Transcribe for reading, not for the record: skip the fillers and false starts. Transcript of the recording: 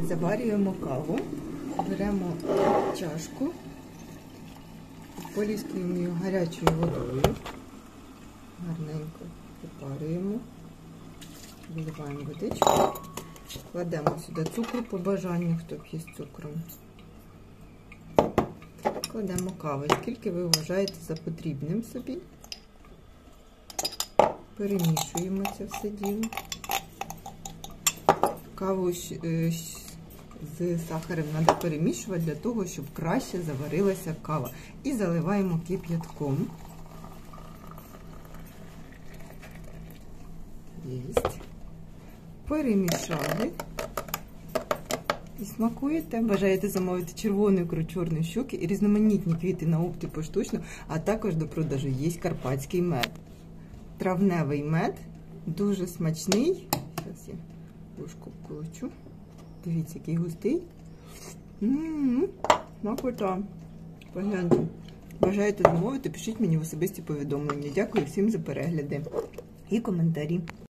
Заварюємо каву, беремо чашку, поліскуємо її гарячою водою, гарненько попарюємо, виливаємо водичку, кладемо сюди цукру по бажанню, хто п'є з цукром. Кладемо кави, скільки ви вважаєте за потрібним собі. Перемішуємо це все діло. Каву з сахаром треба перемішувати для того, щоб краще заварилася кава. І заливаємо кип'ятком. Єсть. Перемішали. І смакуєте. Бажаєте замовити червону ікру, чорної щуки і різноманітні квіти на опті поштучно, а також до продажу є карпатський мед. Травневий мед, дуже смачний. Зараз я ложку вколочу. Дивіться, який густий. Смакота. Погляньте. Бажаєте замовити, пишіть мені в особисті повідомлення. Дякую всім за перегляди і коментарі.